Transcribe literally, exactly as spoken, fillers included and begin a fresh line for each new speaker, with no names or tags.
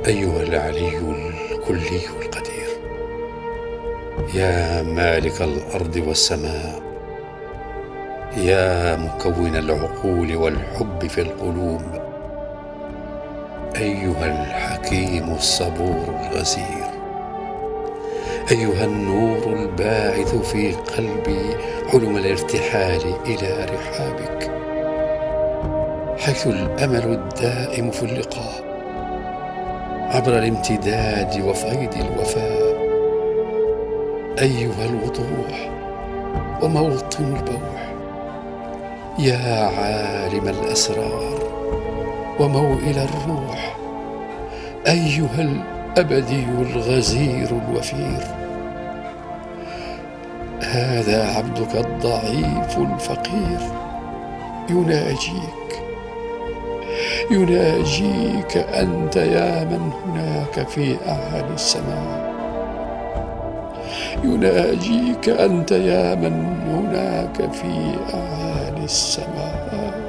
أيها العلي الكلي القدير، يا مالك الأرض والسماء، يا مكون العقول والحب في القلوب، أيها الحكيم الصبور الغزير، أيها النور الباعث في قلبي حلم الارتحال إلى رحابك، حيث الأمل الدائم في اللقاء عبر الامتداد وفيض الوفاء، أيها الوضوح وموطن البوح، يا عالم الأسرار وموئل الروح، أيها الأبدي الغزير الوفير. هذا عبدك الضعيف الفقير يناجيك يناجيك أنت يا من هناك في أعالي السماء، يناجيك أنت يا من هناك في أعالي السماء.